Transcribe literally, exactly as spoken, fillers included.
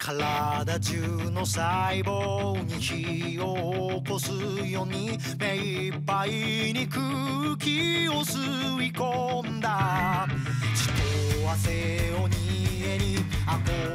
体中の細胞に火を起こすように目いっぱいに空気を吸い込んだ。血と汗を煮えに憧